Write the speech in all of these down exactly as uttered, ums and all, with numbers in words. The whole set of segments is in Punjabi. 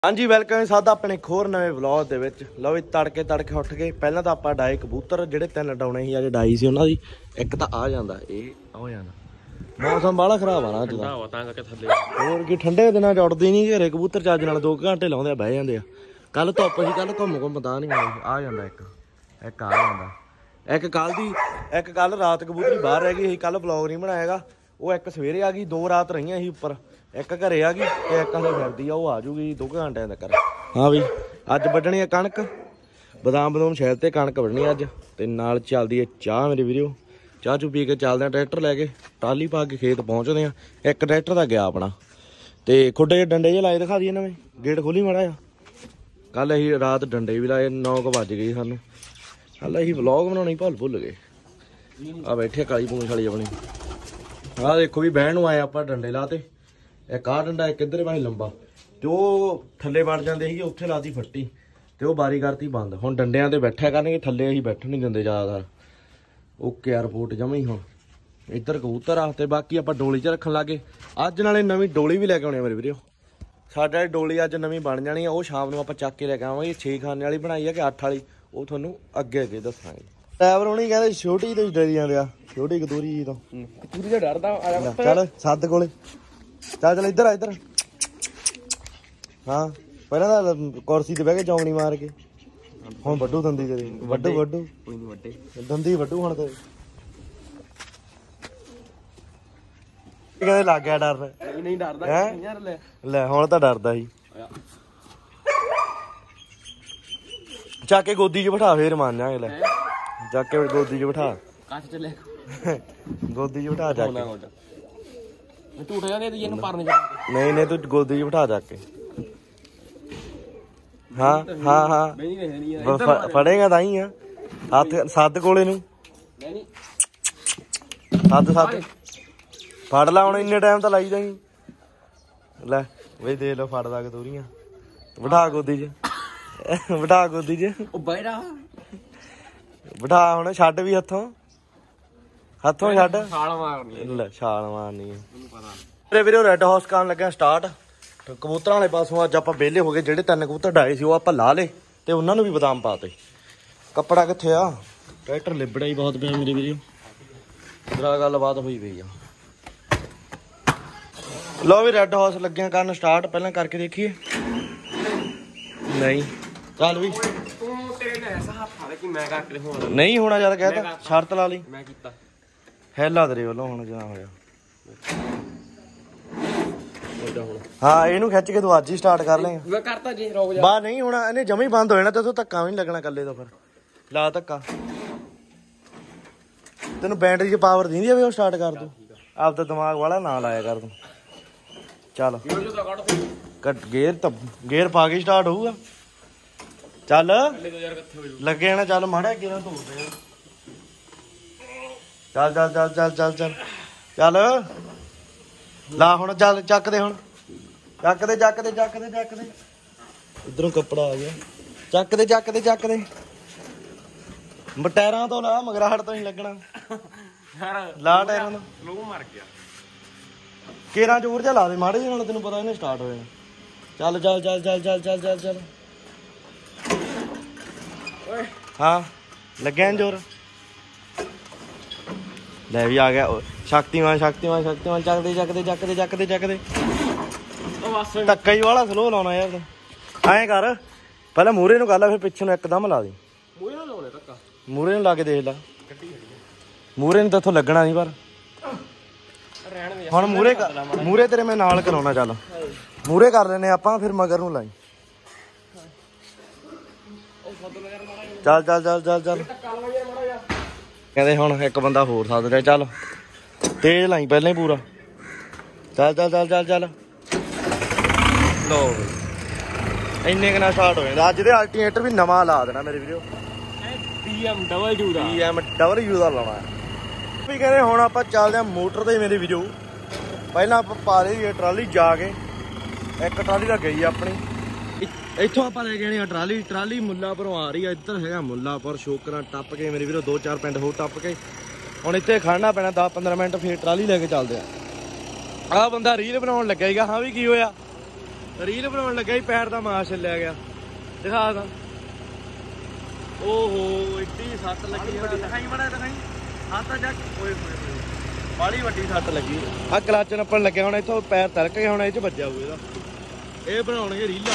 हाँ जी वेलकम सादा अपने एक होर नवे व्लॉग दे विच। लो भी तड़के तड़के उठ के पहला तो आपां डाए कबूतर जिहड़े तीन डाउणे सी अज डाई सी उन्हां दी एक तां आ जांदा इह हो जांदा मौसम बाला खराब आ ना अज दा तां करके थल्ले होर की ठंडे दिनां च उड़दे नहीं घेरे कबूतर चज नाल दो घंटे लाउंदे बह जांदे आ। कल धुप्प सी कल घुम घुम तां नहीं आ जांदा एक एक आ जांदा एक कल दी एक कल रात कबूतरी बाहर रह गई कल व्लॉग नहीं बनाएगा वो एक सवेरे आ गई दो रात रही उपर एक घरे आ गई ते एक हले फिरदी आ आ जूगी दो घंटे तक। हाँ भी अज वड्डनी है कणक बदाम बदाम शैल ते कणक वड्डनी अज ते नाल चलदी है चाह मेरे वीडियो चाह चू पी के चलदे ट्रैक्टर लैके टाली पा के खेत पहुँचते हैं। एक ट्रैक्टर दा गया अपना ते खुड्डे डंडे जे लाए दिखा दिए नवें गेट खोली माड़ा जा कल असीं रात डंडे भी लाए नौ क वज गए सानूं कल असीं व्लॉग बनाउणे भुल भुल गए। आ बैठे काली पूंछ वाली अपनी आ देखो भी बहन नूं आए आपां डंडे लाते एक आ डंडा एक इधर पासे लंबा ते वो थल्ले वड़ जांदे सीगे उत्थे लाती फट्टी ते वो बारी करती बंद हुण डंडियां ते बैठा करनगे थल्ले असीं बैठण नहीं दिंदे ज़्यादातर। ओके आ रिपोर्ट जमा ही हुण इधर कबूतर आ ते बाकी आपां डोली च रखण लागे अज नाले नवीं डोली भी लैके आउणी मेरे वीडियो साडे डोली अज नवीं बन जानी है वो शाम नूं आपां चक के लैके आवांगे छे खाने वाली बनाई है कि अठ वाली वो तुहानूं अगे अगे दस्सांगे। ड्राइवर होणी कहंदे छोटी तो ही डरी जांदे आ छोटी कतूरी जी तो कतूरी तो डरदा चल सद कोले चल चल इधर आ इधर हाँ पहला तो कुर्सी ते बह के चौंकड़ी मार के हुण वड्डू दंदी तेरी वड्डू वड्डू दंदी वड्डू हुण तेरी कहंदे लग गया डर नहीं डरदा है ले हुण तां डरदा ही चक के गोदी च बिठा फिर मान जांगे ले चक के गोदी च बिठा गोदी च बिठा चक नहीं नहीं तू गोदी च बिठा जाके हाँ हाँ हाँ फड़ेगा ताई आ हथ सद कोले नूं सद सद फड़ ला हुण इन्ने टाइम तां लाई जाई ले बई देख लो फड़दा कतूरियां बिठा गोदी च बिठा गोदी च बिठा हुण छड्ड भी हत्थों हत्थों छड्ड छाल मारनी ले छाल मारनी है मेरे वीडियो रैड हाउस काम लगे स्टार्ट कबूतर वाले पासों अज आप वेले हो गए जेडे तीन कबूतर डाए सी आप ला ले ते उन्होंने भी बदाम पाते कपड़ा कित्थे आ ट्रैक्टर लिबड़ा ही बहुत पिया मेरी वीडियो इधर गलबात हुई पई आ। लो भी रैड हाउस लगे करन स्टार्ट पहले करके देखिए नहीं चल भी नहीं होना ज्यादा कहता शर्त ला ली हैला तेरे वालों हुण जा होया हाँ इनू खिच के तू अज ही स्टार्ट कर लेगा करता जी रोक जा बाहर नहीं होना इन्हें जमी बंद हो जाना तो धक्का भी नहीं लगना कल्ले तो फिर ला धक्का तेन बैटरी च पावर दी है भी वो स्टार्ट कर दू आप तो दिमाग वाला ना लाया कर तू चल कट गेयर तो गेयर पा के स्टार्ट होगा चल लगे जाना चल माड़ा गेयर धो दे चल चल चल चल चल चल चल ला हुण चल चक दे हुण चक दे चक दे चक दे चक दे इधरों कपड़ा आ गया चक दे चक दे चक दे टायरां तो ला मगराहट तो नहीं लगना ला टायरां तो लो मर गया केरा जोर जा ला दे माड़े नाल तेनू पता इन्हें स्टार्ट हो जाना चल चल चल चल चल चल चल चल हाँ लगे जोर ले भी आ गया शक्तिमान शक्तिमान शक्तिमान चक दे चक दे चक दे चक दे चक दे धक्का ही वाला स्लो लाना यार ऐ कर पहले मूहरे नूं कर ला फिर पिछे नूं एकदम ला दी मूहरे नूं ला के देख ला मूहरे नूं इत्थों लगना नहीं पर हुण मूहरे मूहरे तेरे मैं नाल कराउणा चल मूहरे कर लेने आपां फिर मगर नूं लाई चल चल चल चल चल कहते हुण एक बंदा होर सद लिया चल तेज लाई पहले ही पूरा चल चल चल चल चल लो इन्ने कना स्टार्ट हो जाता अज दे अल्टरनेटर भी नवा ला देना मेरी video B M double B M double U का लाना भी कहते हुण आपां चलदे आ मोटर ते मेरी वीडियो पहला आपां पा ली ट्राली जाके एक ट्राली दा गई अपनी इत्थों आप लेके आनी ट्राली ट्राली मुल्लापुरों आ रही है इधर है मुल्लापुर शोकरा टप के मेरे वीरों दो चार पिंड होर टप के हुण इत्थे खड़ना पैना दस पंद्रह मिनट फिर ट्राली लैके चलते आ बंदा रील बनाउण लग्गा हीगा हाँ भी की होया ਰੀਲ ਬਣਾਉਣ ਲੱਗਾ ਹੀ ਪੈਰ ਦਾ ਮਾਸ ਛੱਲਿਆ ਗਿਆ। ਦਿਖਾ ਦਾ। ਓਹੋ ਇੱਡੀ ਸੱਟ ਲੱਗੀ ਆ। ਦਿਖਾਈ ਮੜਾ ਦਿਖਾਈ ਹੱਥ ਜਾ ਓਏ ਹੋਏ ਬਾਲੀ ਵੱਡੀ ਸੱਟ ਲੱਗੀ ਆ। ਕਲੱਚ ਨੱਪਣ ਲੱਗਿਆ ਹੁਣ ਇੱਥੋਂ ਪੈਰ ਤਲਕ ਗਿਆ ਹੁਣ ਇਹ ਚ ਵੱਜਿਆ ਹੋਊ ਇਹਦਾ। ਇਹ ਬਣਾਉਣਗੇ ਰੀਲਾਂ।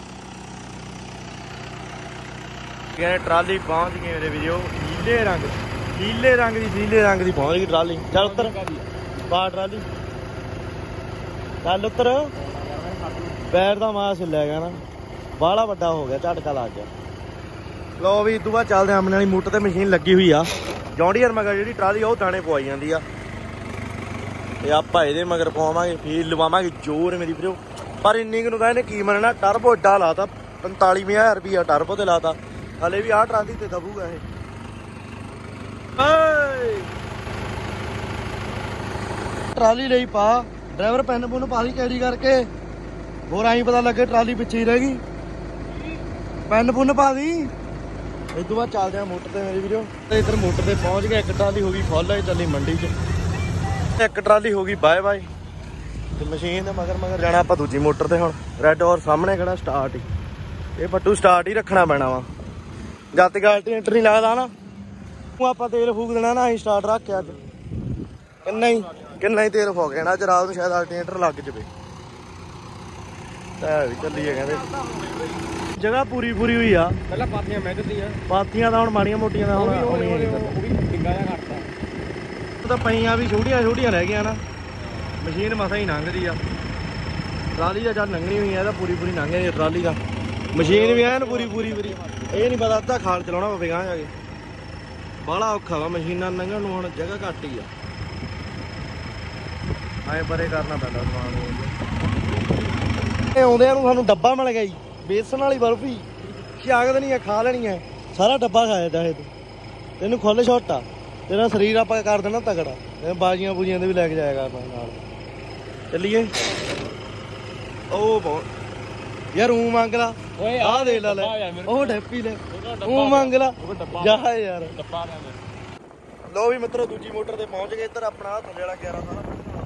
ਕਹਿੰਦੇ ਟਰਾਲੀ ਪਹੁੰਚ ਗਈ ਮੇਰੇ ਵੀਡੀਓ। ਨੀਲੇ ਰੰਗ ਨੀਲੇ ਰੰਗ ਦੀ ਨੀਲੇ ਰੰਗ ਦੀ ਪਹੁੰਚ ਗਈ ਟਰਾਲੀ। ਚੱਲ ਉੱਤਰ ਪਾ ਟਰਾਲੀ ਚੱਲ ਉੱਤਰ। ਪੈਰ ਦਾ ਮਾਸ ਹਿੱਲਿਆ ਗਿਆ ਨਾ ਬਾਹਲਾ ਵੱਡਾ ਹੋ ਗਿਆ ਝਟਕਾ ਲੱਗ ਗਿਆ। ਲਓ ਵੀ ਇਦੋਂ ਬਾਅਦ ਚੱਲਦੇ ਆਮਣੇ ਵਾਲੀ ਮੋਟਰ ਤੇ ਮਸ਼ੀਨ ਲੱਗੀ ਹੋਈ ਆ। ਜੌਂਡੀਅਰ ਮਗਰ ਜਿਹੜੀ ਟਰਾਲੀ ਉਹ ਦਾਣੇ ਪਵਾਈ ਜਾਂਦੀ ਆ ਤੇ ਆਪਾਂ ਇਹਦੇ ਮਗਰ ਪਵਾਵਾਂਗੇ ਫੀਲ ਲਵਾਵਾਂਗੇ ਜ਼ੋਰ ਮੇਰੀ ਵੀਰੋ। ਪਰ ਇੰਨੀ ਕੁ ਨੂੰ ਤਾਂ ਇਹਨੇ ਕੀ ਮੰਨਣਾ ਟਰਬੋ ਏਡਾ ਲਾਤਾ ਪੰਤਾਲੀ ਹਜ਼ਾਰ ਰੁਪਈਆ ਟਰਬੋ ਤੇ ਲਾਤਾ। ਹਲੇ ਵੀ ਆਹ ਟਰਾਲੀ ਤੇ ਦਬੂਗਾ ਇਹ। ਟਰਾਲੀ ਲਈ ਪਾ ਡਰਾਈਵਰ ਪੈਨ ਪੁੰਨ ਪਾ ਲਈ ਕੈਰੀ ਕਰਕੇ ਹੋਰ ਆਈ ਪਤਾ ਲੱਗੇ ਟਰਾਲੀ ਪਿੱਛੇ ਹੀ ਰਹਿ ਗਈ। ਪੈਨ ਪੁੰਨ ਪਾ ਦੀ। ਇਸ ਤੋਂ ਬਾਅਦ ਚੱਲਦੇ ਆ ਮੋਟਰ ਤੇ ਮੇਰੀ ਵੀਡੀਓ। ਤੇ ਇੱਧਰ ਮੋਟਰ ਤੇ ਪਹੁੰਚ ਗਏ। ਇੱਕ ਟਰਾਲੀ ਹੋ ਗਈ ਫੁੱਲ ਚੱਲੀ ਮੰਡੀ 'ਚ। ਇੱਕ ਟਰਾਲੀ ਹੋ ਗਈ ਬਾਏ ਬਾਏ ਤੇ ਮਸ਼ੀਨ ਦੇ ਮਗਰ ਮਗਰ ਜਾਣਾ ਆਪਾਂ ਦੂਜੀ ਮੋਟਰ ਤੇ। ਹੁਣ ਰੈੱਡ ਔਰ ਸਾਹਮਣੇ ਕਿਹੜਾ ਸਟਾਰਟ ਹੀ ਇਹ ਪੱਟੂ ਸਟਾਰਟ ਹੀ ਰੱਖਣਾ ਪੈਣਾ ਵਾ। ਜਦ ਤੱਕ ਅਲਟਰਨੇਟਰ ਨਹੀਂ ਲੱਗਦਾ ਨਾ ਉਹ ਆਪਾਂ ਤੇਲ ਫੂਕ ਦੇਣਾ ਨਾ। ਅਸੀਂ ਸਟਾਰਟ ਰੱਖ ਕੇ ਅੱਜ ਕਿੰਨਾ ਹੀ ਕਿੰਨਾ ਹੀ ਤੇਲ ਫੂਕ ਜਾਣਾ। ਅੱਜ ਰਾਤ ਨੂੰ ਸ਼ਾਇਦ ਅਲਟਰਨੇਟਰ ਲੱਗ ਜਾਵੇ। ਤਾਂ ਵੀ ਚੱਲੀਏ ਕਹਿੰਦੇ ਜਗ੍ਹਾ ਪੂਰੀ ਪੂਰੀ ਹੋਈ ਆ। ਪਹਿਲਾਂ ਪਾਥੀਆਂ ਮਹਿਕਦੀਆਂ ਪਾਥੀਆਂ ਤਾਂ ਹੁਣ ਮਾੜੀਆਂ ਮੋਟੀਆਂ ਦਾ ਹੁਣ ਉਹ ਵੀ ਡਿੱਗਾ ਜਿਹਾ ਕਰਤਾ। ਉਹ ਤਾਂ ਪਈਆਂ ਵੀ ਛੋਟੀਆਂ ਛੋਟੀਆਂ ਰਹਿ ਗਈਆਂ ਨਾ। ਮਸ਼ੀਨ ਮਸਾਂ ਹੀ ਲੰਘਦੀ ਆ। ਟਰਾਲੀ ਦਾ ਚੱਲ ਲੰਘਣੀ ਹੋਈ ਆ ਇਹਦਾ ਪੂਰੀ ਪੂਰੀ ਲੰਘ ਜਾਂਦੀ ਟਰਾਲੀ ਦਾ। ਮਸ਼ੀਨ ਵੀ ਐਨ ਪੂਰੀ ਪੂਰੀ ਪੂਰੀ ਇਹ ਨਹੀਂ ਪਤਾ ਅੱਧਾ ਖਾਲ ਚਲਾਉਣਾ ਪਵੇਗਾ ਜਾ ਕੇ। ਬਾਹਲਾ ਔਖਾ ਵਾ ਮਸ਼ੀਨਾਂ ਲੰਘਣ ਨੂੰ। ਹੁਣ ਜਗ੍ਹਾ ਘੱਟ ਹੀ ਆ। ਐਂ ਪਰੇ ਕਰਨਾ ਪੈਂਦਾ ਸਮਾਨ ਆਉਂਦਿਆਂ ਨੂੰ। ਸਾਨੂੰ ਡੱਬਾ ਮਿਲ ਗਿਆ ਜੀ ਬੇਸਣ ਵਾਲੀ ਬਰਫੀ। ਸ਼ਾਗਤ ਨਹੀਂ ਆ ਖਾ ਲੈਣੀ ਹੈ ਸਾਰਾ ਡੱਬਾ ਖਾਇਆ ਚਾਹੇ ਤੂੰ। ਤੈਨੂੰ ਖੁੱਲ ਛੋਟ ਆ ਤੇਰਾ ਸਰੀਰ ਆਪਾਂ ਕਰ ਦੇਣਾ ਤਗੜਾ। ਬਾਜੀਆਂ ਬੂਜੀਆਂ ਦੇ ਵੀ ਲੈ ਕੇ ਜਾਇਆ ਕਰਨਾ ਨਾਲ। ਚੱਲੀਏ ਉਹ ਬਹੁਤ ਯਾਰ ਊਂ ਮੰਗ ਲਾ ਆਹ ਦੇ ਲਾ ਲੈ ਉਹ ਡੈਪੀ ਲੈ ਊਂ ਮੰਗ ਲਾ ਜਾ ਯਾਰ। ਲੋ ਵੀ ਮਿੱਤਰੋ ਦੂਜੀ ਮੋਟਰ ਤੇ ਪਹੁੰਚ ਗਏ। ਇੱਧਰ ਆਪਣਾ ਥੱਲੇ ਵਾਲਾ ਗਿਆਰਾਂ ਸਾਰਾ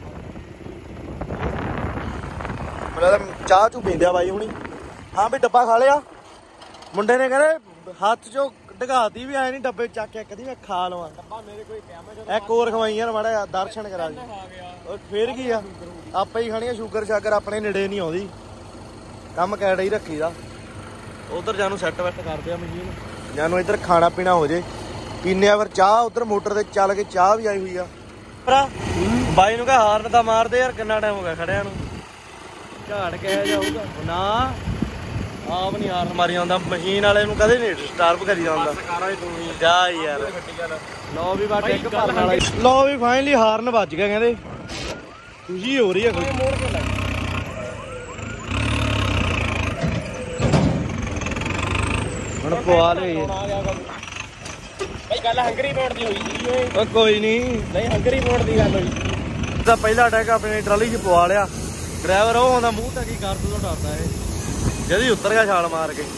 ਮਤਲਬ ਚਾਹ ਚੂ ਪੀਂਦਿਆ ਬਾਈ ਹੁਣੀ। ਹਾਂ ਵੀ ਡੱਬਾ ਖਾ ਲਿਆ ਮੁੰਡੇ ਨੇ ਕਹਿੰਦੇ ਹੱਥ ਚੋਂ ਡਗਾਤੀ ਵੀ ਆਏ ਨਹੀਂ ਡੱਬੇ ਚੱਕ ਕੇ ਕਦੀ ਮੈਂ ਖਾ ਲਵਾਂ। ਇੱਕ ਹੋਰ ਖਵਾਈ ਯਾਰ ਮਾੜਾ ਜਿਹਾ ਦਰਸ਼ਨ ਕਰਾ ਦੀ। ਫੇਰ ਕੀ ਆ ਆਪਾਂ ਹੀ ਖਾਣੀ ਆ। ਸ਼ੂਗਰ ਸ਼ਾਗਰ ਆਪਣੇ ਨੇੜੇ ਨਹੀਂ ਆਉਂਦੀ। ਕੰਮ ਕੈੜਾ ਹੀ ਰੱਖੀ ਦਾ। ਉਧਰ ਜਾਨੂੰ ਸੈੱਟ ਵੈੱਟ ਕਰਦੇ ਆ ਮਸ਼ੀਨ। ਜਾਨੂੰ ਇੱਧਰ ਖਾਣਾ ਪੀਣਾ ਹੋ ਜੇ ਪੀਨੇ ਆ ਫਿਰ ਚਾਹ। ਉਧਰ ਮੋਟਰ ਤੇ ਚੱਲ ਕੇ ਚਾਹ ਵੀ ਆਈ ਹੋਈ ਆ। ਭਰਾ ਬਾਈ ਨੂੰ ਕਹ ਹਾਰਨ ਤਾਂ ਮਾਰਦੇ ਯਾਰ ਕਿੰਨਾ ਟਾਈਮ ਹੋ ਗਿਆ ਖੜਿਆਂ ਨੂੰ। ਝਾੜ ਕਿਹਾ ਜਾਊਗਾ ਨਾ ਆਪ ਨਹੀਂ ਹਾਰਨ ਮਾਰੀ ਆਉਂਦਾ। ਮਸ਼ੀਨ ਵਾਲੇ ਨੂੰ ਕਦੇ ਨਹੀਂ ਡਿਸਟਰਬ ਕਰੀ ਜਾਂਦਾ ਜਾ ਯਾਰ। ਲੋ ਵੀ ਬਾ ਟਿਕ ਭਰਨ ਵਾਲਾ। ਲੋ ਵੀ ਫਾਈਨਲੀ ਹਾਰਨ ਵੱਜ ਗਿਆ ਕਹਿੰਦੇ ਖੁਸ਼ੀ ਹੋ ਰਹੀ ਹੈ। ਹੁਣ ਪਵਾ ਲਈ ਭਾਈ ਗੱਲ ਹੰਗਰੀ ਮੋੜ ਦੀ ਹੋਈ ਸੀ। ਕੋਈ ਨਹੀਂ ਨਹੀਂ ਹੰਗਰੀ ਮੋੜ ਦੀ ਗੱਲ ਹੋਈ ਤਾਂ ਪਹਿਲਾ ਅਟੈਕ ਆਪਣੇ ਟਰਾਲੀ 'ਚ ਪਵਾ ਲਿਆ। ਡਰਾਈਵਰ ਉਹ ਆਉਂਦਾ ਮੂੰਹ ਤਾਂ ਕੀ ਕਰ ਦੂ ਤਾਂ ਡਰਦਾ ਇਹ ਜਦੀ ਉੱਤਰ ਗਿਆ ਛਾਲ ਮਾਰ ਕੇ।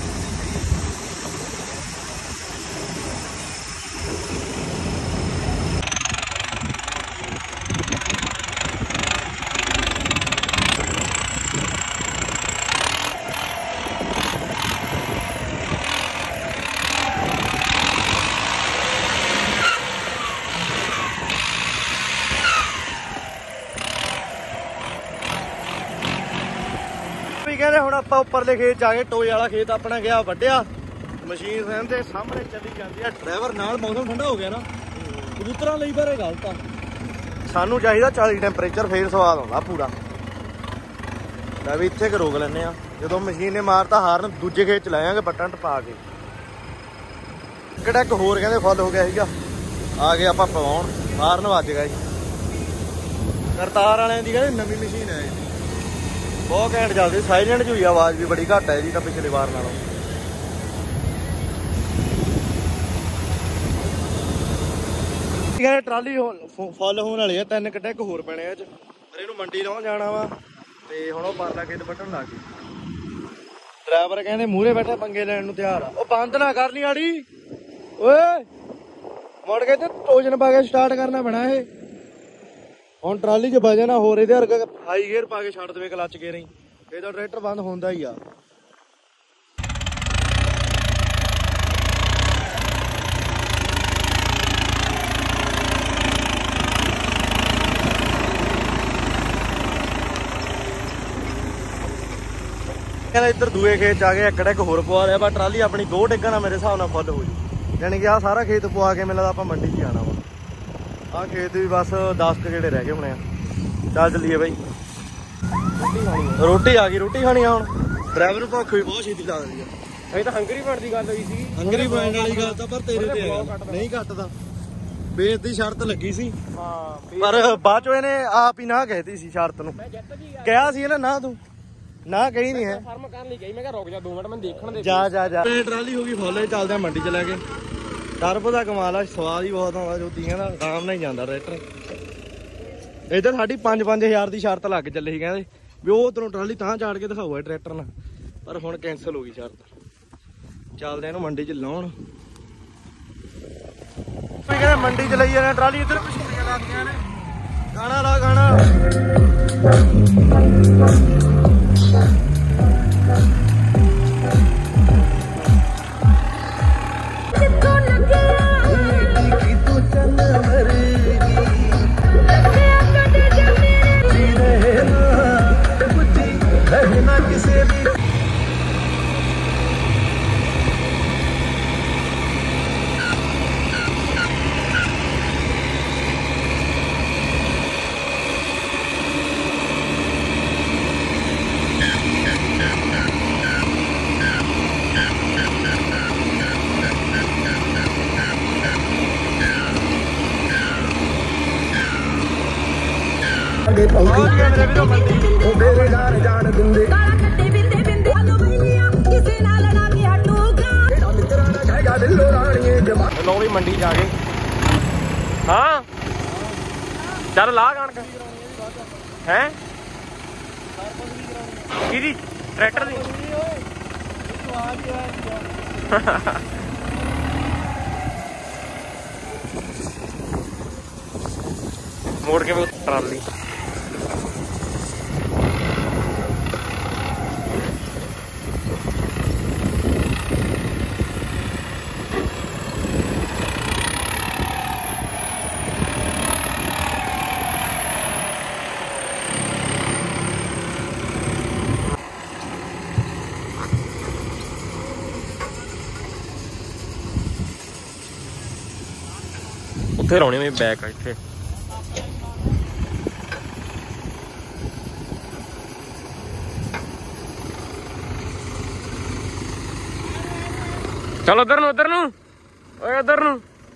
ਕਹਿੰਦੇ ਹੁਣ ਆਪਾਂ ਉੱਪਰਲੇ ਖੇਤ ਚ ਆ ਗਏ। ਟੋਏ ਵਾਲਾ ਖੇਤ ਆਪਣਾ ਗਿਆ ਵੱਢਿਆ। ਮਸ਼ੀਨ ਸੈਨ ਦੇ ਸਾਹਮਣੇ ਚੱਲੀ ਜਾਂਦੀ ਆ। ਡਰਾਈਵਰ ਨਾਲ ਮੌਸਮ ਠੰਡਾ ਹੋ ਗਿਆ ਨਾ ਕਬੂਤਰਾਂ ਲਈ ਪਰ ਇਹ ਗਲਤ ਆ। ਸਾਨੂੰ ਚਾਹੀਦਾ ਚਾਲੀ ਟੈਂਪਰੇਚਰ ਫੇਰ ਸਵਾਦ ਆਉਂਦਾ ਪੂਰਾ। ਲੈ ਵੀ ਇੱਥੇ ਕਿ ਰੋਕ ਲੈਂਦੇ ਆ। ਜਦੋਂ ਮਸ਼ੀਨ ਨੇ ਮਾਰਤਾ ਹਾਰਨ ਦੂਜੇ ਖੇਤ ਚ ਲੈ ਜਾਵਾਂਗੇ ਬਟਨ ਟਪਾ ਕੇ। ਕਿਹੜਾ ਇੱਕ ਹੋਰ ਕਹਿੰਦੇ ਫੁੱਲ ਹੋ ਗਿਆ ਸੀਗਾ। ਆ ਗਏ ਆਪਾਂ ਪਵਾਉਣ ਹਾਰਨ ਵੱਜ ਗਿਆ ਜੀ। ਕਰਤਾਰ ਵਾਲਿਆਂ ਦੀ ਕਹਿੰਦੇ ਨਵੀਂ ਮਸ਼ੀਨ ਹੈ ਬਹੁਤ ਘੈਂਟ ਚੱਲਦੀ। ਸਾਇਲੈਂਟ ਜਿਹੀ ਆਵਾਜ਼ ਵੀ ਬੜੀ ਘੱਟ ਹੈ ਜੀ ਤਾਂ ਪਿਛਲੇ ਵਾਰ ਨਾਲੋਂ। ਕਹਿੰਦੇ ਟਰਾਲੀ ਫੁੱਲ ਹੋਣ ਵਾਲੀ ਆ। ਤਿੰਨ ਕੱਟੇ ਇੱਕ ਹੋਰ ਪੈਣੇ ਆ ਚ। ਪਰ ਇਹਨੂੰ ਮੰਡੀ ਲਾਉਣ ਜਾਣਾ ਵਾ ਤੇ ਹੁਣ ਉਹ ਪਰਲਾ ਖੇਤ ਵੱਢਣ ਲੱਗ ਗਏ। ਡਰਾਈਵਰ ਕਹਿੰਦੇ ਮੂਹਰੇ ਬੈਠੇ ਪੰਗੇ ਲੈਣ ਨੂੰ ਤਿਆਰ ਆ। ਉਹ ਬੰਦ ਨਾ ਕਰ ਲਈ ਆੜੀ ਓਏ ਮੁੜ ਕੇ ਤੇ ਟੋਜਨ ਪਾ ਕੇ ਸਟਾਰਟ ਕਰਨਾ ਪੈਣਾ ਇਹ। ਹੁਣ ਟਰਾਲੀ 'ਚ ਵਜਨ ਆ ਹੋਰ ਇਹਦੇ ਵਰਗਾ ਹਾਈ ਗੇਅਰ ਪਾ ਕੇ ਛੱਡ ਦੇਵੇ ਕਲੱਚ ਗੇਅਰ ਹੀ ਇਹਦਾ ਟਰੈਕਟਰ ਬੰਦ ਹੁੰਦਾ ਹੀ ਆ। ਕਹਿੰਦਾ ਇੱਧਰ ਦੂਏ ਖੇਤ ਚ ਆ ਗਏ, ਇੱਕ ਡਿੱਗ ਹੋਰ ਪਵਾ ਲਿਆ। ਪਰ ਟਰਾਲੀ ਆਪਣੀ ਦੋ ਡਿੱਗਾਂ ਨਾਲ ਮੇਰੇ ਹਿਸਾਬ ਨਾਲ ਫੁੱਲ ਹੋ ਜੂ। ਯਾਨੀ ਕਿ ਆਹ ਸਾਰਾ ਖੇਤ ਪਵਾ ਕੇ ਮੈਨੂੰ ਲੱਗਦਾ ਆਪਾਂ ਮੰਡੀ 'ਚ ਜਾਣਾ ਵਾ। ਆਹ ਖੇਤ ਵੀ ਬਸ ਦਸ ਕੁ ਜਿਹੜੇ ਰਹਿ ਗਏ ਹੋਣੇ ਆ। ਚੱਲ ਚੱਲੀਏ ਬਾਈ, ਰੋਟੀ ਆ ਗਈ। ਰੋਟੀ ਖਾਣੀ ਆ ਹੁਣ। ਡਰਾਈਵਰ ਨੂੰ ਭੁੱਖ ਵੀ ਬਹੁਤ ਛੇਤੀ ਲੱਗਦੀ ਆ। ਅਸੀਂ ਤਾਂ ਹੰਗਰੀ ਬਣ ਦੀ ਗੱਲ ਹੋਈ ਸੀ। ਹੰਗਰੀ ਬਣ ਵਾਲੀ ਗੱਲ ਤਾਂ ਪਰ ਤੇਰੇ ਤੇ ਨਹੀਂ ਘੱਟਦਾ। ਬੇਸ ਦੀ ਸ਼ਰਤ ਲੱਗੀ ਸੀ ਹਾਂ, ਪਰ ਬਾਅਦ ਚੋਂ ਇਹਨੇ ਆਪ ਹੀ ਨਾ ਕਹਿਤੀ ਸੀ ਸ਼ਰਤ ਨੂੰ। ਕਿਹਾ ਸੀ ਨਾ ਨਾ ਤੂੰ ਨਾ ਕਹੀ ਨਹੀਂ ਹੈ। ਫਰਮ ਕਰਨ ਲਈ ਕਹੀ, ਮੈਂ ਕਿਹਾ ਰੁਕ ਜਾ ਦੋ ਮਿੰਟ ਮੈਂ ਦੇਖਣ ਦੇ। ਜਾ ਜਾ ਜਾ ਟਰਾਲੀ ਹੋ ਗਈ ਫੁੱਲ। ਚੱਲਦੇ ਆ ਮੰਡੀ ਚ ਲੈ ਕੇ। ਟਰਬੋ ਦਾ ਕਮਾਲ ਆ, ਸਵਾਦ ਹੀ ਬਹੁਤ ਆਉਂਦਾ ਜੋਤੀਆਂ ਦਾ। ਆਰਾਮ ਨਾਲ ਹੀ ਜਾਂਦਾ ਟਰੈਕਟਰ। ਇੱਧਰ ਸਾਡੀ ਪੰਜ ਪੰਜ ਹਜ਼ਾਰ ਦੀ ਸ਼ਰਤ ਲੱਗ ਚੱਲੇ ਸੀ, ਕਹਿੰਦੇ ਵੀ ਉਹ ਤੈਨੂੰ ਟਰਾਲੀ ਤਾਂ ਚਾੜ ਕੇ ਦਿਖਾਊਗਾ ਟਰੈਕਟਰ ਨਾਲ। ਪਰ ਹੁਣ ਕੈਂਸਲ ਹੋ ਗਈ ਸ਼ਰਤ। ਚੱਲਦੇ ਇਹਨੂੰ ਮੰਡੀ ਚ ਲਾਉਣ। ਕਹਿੰਦੇ ਮੰਡੀ ਚ ਲਈ ਜਾਂਦੇ ਟਰਾਲੀ। ਇੱਧਰ ਪਿਛਲੀਆਂ ਲੱਗਦੀਆਂ ਨੇ। ਗਾਣਾ ਲਾ ਗਾਣਾ। ਲੋ ਵੀ ਮੰਡੀ ਜਾ ਕੇ। ਹਾਂ ਚੱਲ ਲਾ ਕਣਕ ਹੈ ਕਿਹਦੀ ਟਰੈਕਟਰ ਦੀ। ਮੋੜ ਕੇ ਟਰਾਲੀ ਉੱਥੇ ਲਾਉਣੀ ਮੇਰੀ ਬੈਕ ਆ ਇੱਥੇ। ਚਲ ਉਧਰ ਨੂੰ ਉਧਰ ਨੂੰ ਓਏ ਉਧਰ ਨੂੰ।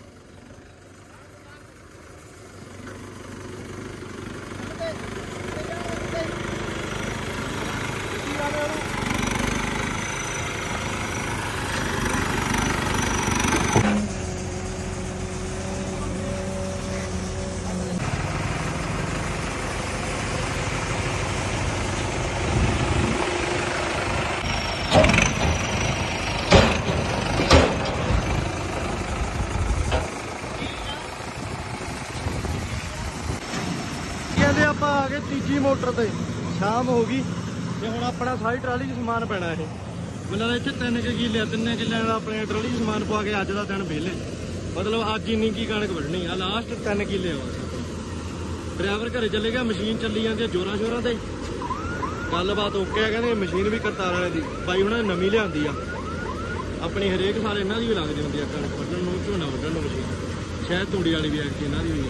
ਆਪਾਂ ਆ ਗਏ ਤੀਜੀ ਮੋਟਰ ਤੇ। ਸ਼ਾਮ ਹੋ ਗਈ ਤੇ ਹੁਣ ਆਪਣਾ ਸਾਰੀ ਟਰਾਲੀ 'ਚ ਸਮਾਨ ਪੈਣਾ। ਇਹ ਮਤਲਬ ਇੱਥੇ ਤਿੰਨ ਕੁ ਕਿੱਲੇ ਤਿੰਨੇ ਕਿੱਲਿਆਂ ਦਾ ਆਪਣੇ ਟਰਾਲੀ 'ਚ ਸਮਾਨ ਪਾ ਕੇ ਅੱਜ ਦਾ ਦਿਨ ਵਿਹਲੇ। ਮਤਲਬ ਅੱਜ ਇੰਨੀ ਕੀ ਕਣਕ ਵੱਢਣੀ ਆ। ਲਾਸਟ ਤਿੰਨ ਕਿੱਲੇ ਆ। ਡਰਾਈਵਰ ਘਰੇ ਚਲੇ ਗਿਆ। ਮਸ਼ੀਨ ਚੱਲੀ ਜਾਂਦੀ ਆ ਜੋਰਾਂ ਸ਼ੋਰਾਂ ਤੇ। ਗੱਲਬਾਤ ਓਕੇ ਆ। ਕਹਿੰਦੇ ਮਸ਼ੀਨ ਵੀ ਕਰਤਾਰ ਵਾਲੇ ਦੀ ਬਾਈ ਉਹਨਾਂ ਨੇ ਨਵੀਂ ਲਿਆਂਦੀ ਆ। ਆਪਣੀ ਹਰੇਕ ਸਾਲ ਇਹਨਾਂ ਦੀ ਵੀ ਲੱਗਦੀ ਹੁੰਦੀ ਆ ਕਣਕ ਵੱਢਣ ਨੂੰ, ਝੋਨਾ ਵੱਢਣ ਨੂੰ ਮਸ਼ੀਨ। ਸ਼ਾਇਦ ਤੂੜੀ ਵਾਲੀ ਵੀ ਐਕਟ ਇਹਨਾਂ ਦੀ ਵੀ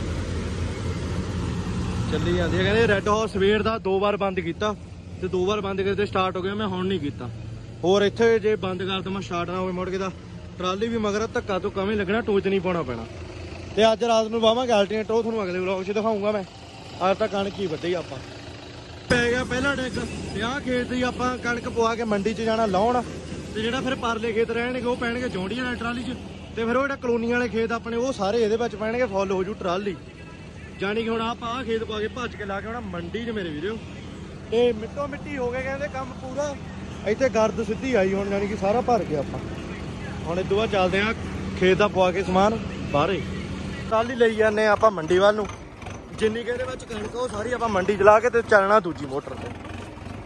ਚੱਲੀ ਜਾਂਦੀ ਹੈ। ਕਹਿੰਦੇ ਰੈੱਡ ਹਾਊਸ ਸਵੇਰ ਦਾ ਦੋ ਵਾਰ ਬੰਦ ਕੀਤਾ ਤੇ ਦੋ ਵਾਰ ਬੰਦ ਕਰਕੇ ਸਟਾਰਟ ਹੋ ਗਿਆ। ਮੈਂ ਹੁਣ ਨਹੀਂ ਕੀਤਾ। ਹੋਰ ਇੱਥੇ ਜੇ ਬੰਦ ਕਰ ਦਵਾਂ ਸਟਾਰਟ ਨਾ ਹੋਵੇ ਮੁੜ ਕੇ ਤਾਂ ਟਰਾਲੀ ਵੀ ਮਗਰ ਧੱਕਾ ਤੋਂ ਕਵੇਂ ਲੱਗਣਾ। ਟੋਚ ਨਹੀਂ ਪਾਉਣਾ ਪੈਣਾ। ਤੇ ਅੱਜ ਰਾਤ ਨੂੰ ਵਾਵਾਂਗੇ ਅਲਟਰਨੇਟ। ਉਹ ਤੁਹਾਨੂੰ ਅਗਲੇ ਵਲੌਗ 'ਚ ਦਿਖਾਊਂਗਾ ਮੈਂ। ਅੱਜ ਤਾਂ ਕਣਕ ਹੀ ਵੱਢੀ ਆਪਾਂ। ਪੈ ਗਿਆ ਪਹਿਲਾ ਡਿੱਗ ਤੇ ਆਹ ਖੇਤ ਦੀ ਆਪਾਂ ਕਣਕ ਪਵਾ ਕੇ ਮੰਡੀ 'ਚ ਜਾਣਾ ਲਾਉਣ। ਤੇ ਜਿਹੜਾ ਫਿਰ ਪਰਲੇ ਖੇਤ ਰਹਿਣਗੇ ਉਹ ਪੈਣਗੇ ਜੌਂਡੀਆਂ ਵਾਲੀ ਟਰਾਲੀ 'ਚ। ਤੇ ਫਿਰ ਉਹ ਜਿਹੜਾ ਕਲੋਨੀਆਂ ਵਾਲੇ ਖੇਤ ਆਪਣੇ ਉਹ ਸਾਰੇ ਇਹਦੇ ਵਿੱਚ ਪੈਣਗੇ। ਫੁੱਲ ਹੋ ਜੂ ਟਰਾਲੀ। ਜਾਣੀ ਕਿ ਹੁਣ ਆਪਾਂ ਆਹ ਖੇਤ ਪਾ ਕੇ ਭੱਜ ਕੇ ਲਾ ਕੇ ਆਉਣਾ ਮੰਡੀ 'ਚ ਮੇਰੇ ਵੀਰੋ। ਤੇ ਮਿੱਟੋ ਮਿੱਟੀ ਹੋ ਗਏ ਕਹਿੰਦੇ ਕੰਮ ਪੂਰਾ। ਇੱਥੇ ਗਰਦ ਸਿੱਧੀ ਆਈ ਹੁਣ, ਜਾਣੀ ਕਿ ਸਾਰਾ ਭਰ ਗਿਆ ਆਪਾਂ। ਹੁਣ ਇਦੋਂ ਬਾਅਦ ਚੱਲਦੇ ਆ ਖੇਤ ਦਾ ਪਵਾ ਕੇ ਸਮਾਨ ਬਾਹਰੇ। ਟਰਾਲੀ ਲਈ ਜਾਂਦੇ ਆ ਆਪਾਂ ਮੰਡੀ ਵੱਲ ਨੂੰ। ਜਿੰਨੀ ਕਿ ਇਹਦੇ ਵਿੱਚ ਕਣਕ ਉਹ ਸਾਰੀ ਆਪਾਂ ਮੰਡੀ 'ਚ ਲਾ ਕੇ ਤੇ ਚੱਲਣਾ ਦੂਜੀ ਮੋਟਰ ਤੇ।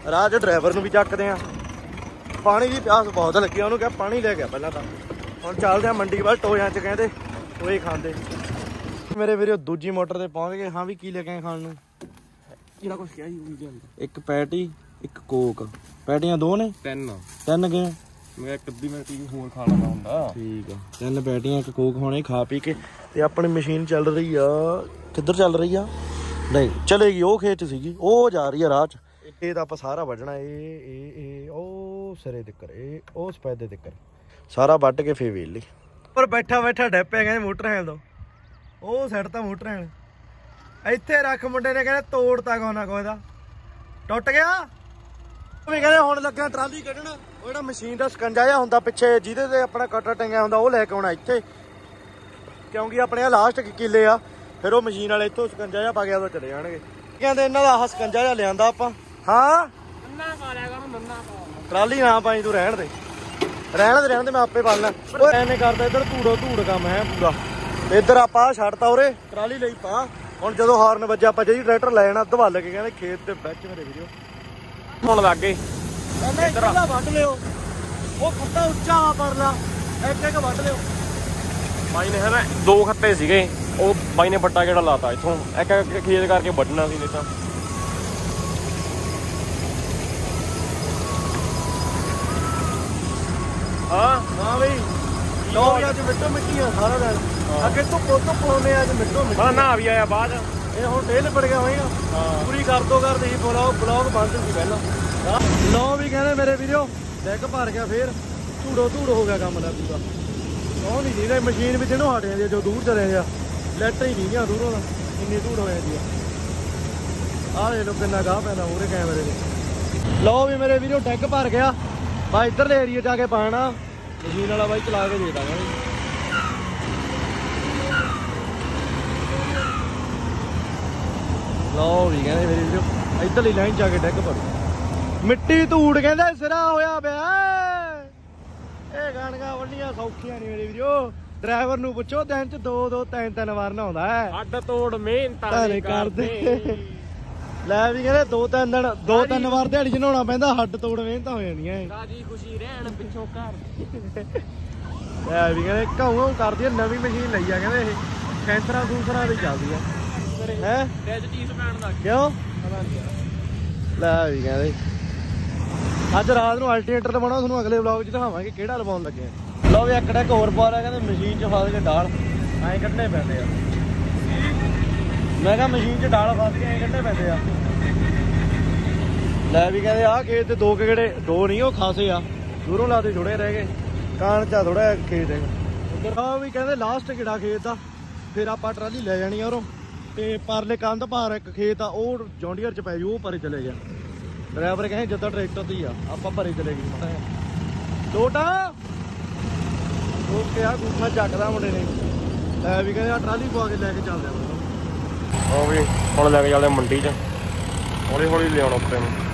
ਰਾਹ 'ਚ ਡਰਾਈਵਰ ਨੂੰ ਵੀ ਚੱਕਦੇ ਆ। ਪਾਣੀ ਦੀ ਪਿਆਸ ਬਹੁਤ ਲੱਗੀ, ਉਹਨੂੰ ਕਿਹਾ ਪਾਣੀ ਲੈ ਗਿਆ ਪਹਿਲਾਂ ਤਾਂ। ਹੁਣ ਚੱਲਦੇ ਆ ਮੰਡੀ ਵੱਲ, ਟੋਇਆਂ 'ਚ ਕਹਿੰਦੇ ਟੋਏ ਖਾਂਦੇ। ਮੇਰੇ ਵੀਰੇ ਦੂਜੀ ਮੋਟਰ ਤੇ ਪਹੁੰਚ ਗਏ। ਹਾਂ ਵੀ ਕੀ ਲੈ ਕੇ ਆਏ ਖਾਣ ਨੂੰ? ਜਿਹੜਾ ਕੁਛ ਕਿਹਾ ਸੀ ਇੱਕ ਪੈਟੀ, ਇੱਕ ਕੋਕ। ਪੈਟੀਆਂ ਦੋ ਨੇ? ਤਿੰਨ ਤਿੰਨ ਗਏ। ਮੈਂ ਇੱਕ ਅੱਧੀ ਮਿੰਟ ਹੀ ਹੋਰ ਖਾ ਲੈਣਾ ਹੁੰਦਾ। ਠੀਕ ਆ, ਤਿੰਨ ਪੈਟੀਆਂ ਇੱਕ ਕੋਕ ਹੋਣੇ। ਖਾ ਪੀ ਕੇ ਤੇ ਆਪਣੀ ਮਸ਼ੀਨ ਚੱਲ ਰਹੀ ਆ। ਕਿੱਧਰ ਚੱਲ ਰਹੀ ਆ? ਨਹੀਂ ਚਲੇਗੀ, ਉਹ ਖੇਤ ਸੀਗੀ, ਉਹ ਜਾ ਰਹੀ ਆ ਰਾਹ 'ਚ। ਇਹ ਤਾਂ ਆਪਾਂ ਸਾਰਾ ਵੱਢਣਾ। ਇਹ ਇਹ ਇਹ ਉਹ ਸਿਰੇ ਤਿੱਕਰ, ਇਹ ਉਹ ਸਪੈਦੇ ਤਿੱਕਰ ਸਾਰਾ ਵੱਢ ਕੇ ਫੇਰ ਵੇਲ ਲਈ। ਪਰ ਬੈਠਾ ਬੈਠਾ ਡੈਪਿਆ ਕਹਿੰਦੇ ਮੋਟਰ ਹੈਂਡ ਦੋ। ਉਹ ਸੈੱਟ ਤਾਂ ਮੋਟਰ ਹੈਂਡ ਇੱਥੇ ਰੱਖ। ਮੁੰਡੇ ਨੇ ਕਹਿੰਦੇ ਤੋੜਤਾ ਕੋ ਨਾ ਕੋਈ ਦਾ, ਟੁੱਟ ਗਿਆ। ਵੀ ਕਹਿੰਦੇ ਹੁਣ ਲੱਗਾ ਟਰਾਲੀ ਕੱਢਣਾ। ਉਹ ਜਿਹੜਾ ਮਸ਼ੀਨ ਦਾ ਸਕੰਜਾ ਜਿਹਾ ਹੁੰਦਾ ਪਿੱਛੇ, ਜਿਹਦੇ ਤੇ ਆਪਣਾ ਕਟਰ ਟੰਗਿਆ ਹੁੰਦਾ, ਉਹ ਲੈ ਕੇ ਆਉਣਾ ਇੱਥੇ, ਕਿਉਂਕਿ ਆਪਣੇ ਆ ਲਾਸਟ ਕਿੱਲੇ ਆ। ਫਿਰ ਉਹ ਮਸ਼ੀਨ ਵਾਲੇ ਇੱਥੋਂ ਸਕੰਜਾ ਜਿਹਾ ਪਾ ਗਿਆ ਉਦੋਂ ਚਲੇ ਜਾਣਗੇ। ਕਹਿੰਦੇ ਇਹਨਾਂ ਦਾ ਆਹ ਸਕੰਜਾ ਜਿਹਾ ਲਿਆਂਦਾ ਆਪਾਂ। ਹਾਂ ਨੰਨਾ ਪਾ ਲਿਆ ਕਰ, ਨੰਨਾ ਪਾ। ਟਰਾਲੀ ਨਾ ਪਾਈ ਤੂੰ, ਰਹਿਣ ਦੇ ਰਹਿਣ ਦੇ ਰਹਿਣ ਦੇ ਮੈਂ ਆਪੇ ਪਾ ਲੈਣਾ। ਉਹ ਐਵੇਂ ਕਰਦਾ ਇੱਧਰ ਧੂੜੋ ਧੂੜ ਕੰਮ ਹੈ ਪੂਰਾ। ਇੱਧਰ ਆਪਾਂ ਛੱਡਤਾ ਉਰੇ, ਟਰਾਲੀ ਲਈ ਪਾ। ਹੁਣ ਜਦੋਂ ਹਾਰਨ ਵੱਜਿਆ ਆਪਾਂ ਜਿਹੜੀ ਟਰੈਕਟਰ ਲੈ ਜਾਣਾ ਧਵਾਲ ਕੇ ਕਹਿੰਦੇ ਖੇਤ ਦੇ ਵਿੱਚ ਮੇਰੇ ਵੀਡੀਓ ਹੁਣ ਲੱਗ ਗਏ। ਇੱਧਰ ਵੱਢ ਲਿਓ, ਉਹ ਖੱਤਾ ਉੱਚਾ ਆ ਪਰਲਾ, ਇੱਕ ਇੱਕ ਵੱਢ ਲਿਓ। ਬਾਈ ਨੇ ਹੈ ਦੋ ਖੱਤੇ ਸੀਗੇ, ਉਹ ਬਾਈ ਨੇ ਵੱਡਾ ਕਿਹੜਾ ਲਾਤਾ ਇੱਥੋਂ ਇੱਕ ਇੱਕ ਖੇਤ ਕਰਕੇ ਵੱਢਣਾ ਸੀ। ਨਹੀਂ ਤਾਂ ਹਾਂ ਹਾਂ ਬਈ ਲੋ ਅੱਜ ਮਿੱਟੋ ਮਿੱਟੀ ਆ ਸਾਰਾ ਦਿਨ। ਅੱਗੇ ਧੁੱਪ ਧੁੱਪ ਪਾਉਂਦੇ ਅੱਜ ਮਿੱਟੋ ਮਿੱਟੀ। ਹਾਂ ਨਾ ਵੀ ਆਇਆ ਬਾਅਦ। ਇਹ ਹੁਣ ਢੇਲ ਪੜ ਗਿਆ ਹੋਏਗਾ। ਪੂਰੀ ਕਰ ਦੋ ਕਰ ਨਹੀਂ ਬਲੌਗ ਬਲੌਗ ਬੰਦ ਸੀ ਪਹਿਲਾਂ। ਲੋ ਵੀ ਕਹਿੰਦੇ ਮੇਰੇ ਵੀਡੀਓ ਡੈਕ ਭਰ ਗਿਆ, ਫੇਰ ਧੂੜੋ ਧੂੜ ਹੋ ਗਿਆ ਕੰਮ ਦਾ ਪੂਰਾ। ਉਹ ਨਹੀਂ ਜਿਹਦੇ ਮਸ਼ੀਨ ਵਿੱਚ ਇਹਨੂੰ ਹਟ ਜਾਂਦੀ ਜੋ ਦੂਰ ਚਲੇ ਗਿਆ। ਲੈਟਰ ਹੀ ਨਹੀਂ ਆ ਦੂਰੋਂ ਦਾ, ਇੰਨੀ ਧੂੜ ਹੋ ਜਾਂਦੀ ਆ। ਆਹ ਦੇਖ ਲੋ ਕਿੰਨਾ ਗਾਹ ਪੈਂਦਾ ਮੂਹਰੇ ਕੈਮਰੇ ਦੇ। ਲੋ ਵੀ ਮੇਰੇ ਵੀਡੀਓ ਡੈਕ ਭਰ ਗਿਆ। ਬਾ ਇੱਧਰਲੇ ਏਰੀਏ ਜਾ ਕੇ ਪਾਣਾ ਮਸ਼ੀਨ ਵਾਲਾ ਬਾਈ ਚਲਾ ਕੇ ਦੇ ਦਾਂਗਾ। ਲਓ ਵੀ ਕਹਿੰਦੇ ਮੇਰੀ ਵੀਡੀਓ ਇੱਧਰਲੀ ਲਾਈਨ ਜਾ ਕੇ ਡੈਕ ਭਰ। ਮਿੱਟੀ ਧੂੜ ਕਹਿੰਦੇ ਸਿਰਾ ਹੋਇਆ ਪਿਆ। ਇਹ ਗਾਣੀਆਂ ਵੱਡੀਆਂ ਸੌਖੀਆਂ ਨਹੀਂ ਮੇਰੇ ਵੀਡੀਓ। ਡਰਾਈਵਰ ਨੂੰ ਪੁੱਛੋ ਦਿਨ ਚ ਦੋ ਦੋ ਤਿੰਨ ਤਿੰਨ ਵਾਰ ਨਹਾਉਂਦਾ ਹੈ। ਅੱਡ ਤੋੜ ਮਿਹਨਤਾਂ ਨਹੀਂ ਕਰਦੇ। ਲੈ ਵੀ ਕਹਿੰਦੇ ਦੋ ਤਿੰਨ ਦਿਨ ਦੋ ਤਿੰਨ ਵਾਰ ਦਿਹਾੜੀ ਚ ਨਹਾਉਣਾ ਪੈਂਦਾ। ਹੱਡ ਤੋੜ ਮਿਹਨਤਾਂ ਹੋ ਜਾਂਦੀਆਂ। ਰਾਜੀ ਖੁਸ਼ੀ ਰਹਿਣ ਪਿੱਛੋਂ ਘਰ। ਲੈ ਵੀ ਕਹਿੰਦੇ ਘਾਉ ਕਰਦੀ ਆ। ਨਵੀਂ ਮਸ਼ੀਨ ਲਈ ਆ ਕਹਿੰਦੇ ਇਹ ਸੈਂਸਰਾਂ ਸੂਸਰਾਂ ਦੀ ਚੱਲਦੀ ਆ ਹੈ। ਕਿਉਂ ਲੈ ਵੀ ਕਹਿੰਦੇ ਅੱਜ ਰਾਤ ਨੂੰ ਅਲਟਰਨੇਟਰ ਲਵਾਉਣਾ। ਤੁਹਾਨੂੰ ਅਗਲੇ ਵਲੌਗ 'ਚ ਦਿਖਾਵਾਂਗੇ ਕਿਹੜਾ ਲਵਾਉਣ ਲੱਗੇ। ਲਓ ਵੀ ਇੱਕ ਡੈਕ ਹੋਰ ਪਾ ਰਿਹਾ ਕਹਿੰਦੇ ਮਸ਼ੀਨ 'ਚ ਫਸ ਕੇ ਡਾਲ ਐਂ ਕੱਢਣੇ ਪੈਂਦੇ ਆ। ਮੈਂ ਕਿਹਾ ਮਸ਼ੀਨ 'ਚ ਡਾਲ ਫਸ ਕੇ ਐਂ ਕੱਢਣੇ ਪੈਂਦੇ ਆ। ਲੈ ਵੀ ਕਹਿੰਦੇ ਆਹ ਖੇਤ ਤੇ ਦੋ ਕਿਹੜੇ ਦੋ ਨਹੀਂ ਉਹ ਖਾਸੇ ਆ। ਦੂਰੋਂ ਲਾਦੇ ਜੁੜੇ ਰਹਿ ਗਏ। ਕਾਣ ਚਾ ਥੋੜਾ ਖੇਤ ਹੈਗਾ। ਆਹ ਵੀ ਕਹਿੰਦੇ ਲਾਸਟ ਕਿਹੜਾ ਖੇਤ ਆ। ਫਿਰ ਆਪਾਂ ਟਰਾਲੀ ਲੈ ਜਾਣੀ ਆ ਉਰੋਂ। ਤੇ ਪਰਲੇ ਕੰਧ ਭਾਰ ਇੱਕ ਖੇਤ ਆ, ਉਹ ਜੌਂਡੀਅਰ 'ਚ ਪੈ ਜੂ, ਉਹ ਪਰੇ ਚਲੇ ਗਿਆ। ਡਰਾਈਵਰ ਕਹਿੰਦੇ ਜਿੱਦਾਂ ਟਰੈਕਟਰ ਤੇ ਹੀ ਆ, ਆਪਾਂ ਭਰੇ ਚਲੇ ਗਏ ਮਾੜਾ ਜਿਹਾ। ਲੋਟਾ ਓਕੇ ਆ ਗੁੱਠਾ ਚੱਕਦਾ ਮੁੰਡੇ ਨੇ। ਲੈ ਵੀ ਕਹਿੰਦੇ ਆ ਟਰਾਲੀ ਪਵਾ ਕੇ ਲੈ ਕੇ ਚੱਲਦੇ ਆ। ਉਹ ਵੀ ਹੁਣ ਲੈ ਕੇ ਚੱਲਦੇ ਮੰਡੀ 'ਚ, ਹੌਲੀ ਹੌਲੀ ਲਿਆਉਣਾ ਉੱਤੇ ਨੂੰ।